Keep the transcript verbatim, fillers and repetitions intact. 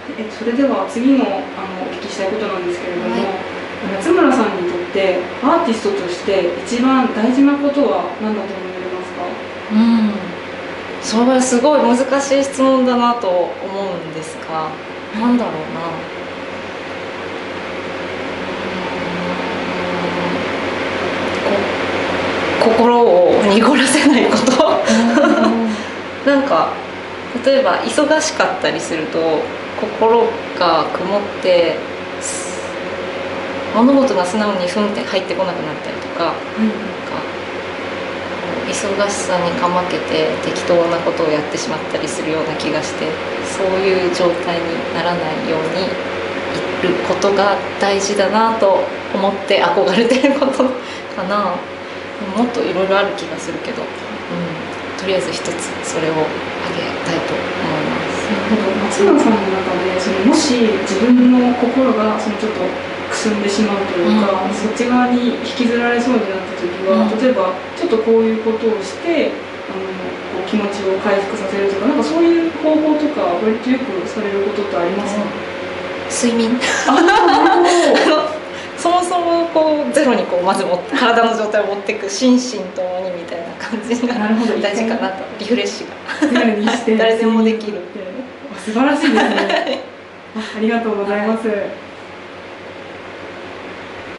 えそれでは次のあのお聞きしたいことなんですけれども、はい、松村さんにとってアーティストとして一番大事なことは何だと思いますか？ うん、それはすごい難しい質問だなと思うんですが、なんだろうな、心を濁らせないことなんか例えば忙しかったりすると心が曇って物事が素直にふんって入ってこなくなったりとか、うん、なんか忙しさにかまけて適当なことをやってしまったりするような気がして、そういう状態にならないようにいることが大事だなと思って憧れてることかな。もっといろいろある気がするけど、うん、とりあえず一つそれをあげたいと思います。 松村さんの中でそのもし自分の心がそのちょっとくすんでしまうというか、うん、そっち側に引きずられそうになった時は、うん、例えばちょっとこういうことをしてあのこう気持ちを回復させるとか、なんかそういう方法とか割とよくされることってありますか？ うん、睡眠あそもそもこうゼロにこうまずも体の状態を持っていく心身ともにみたいな感じが大事かなと。リフレッシュが誰でもできる素晴らしいですねあ, ありがとうございます。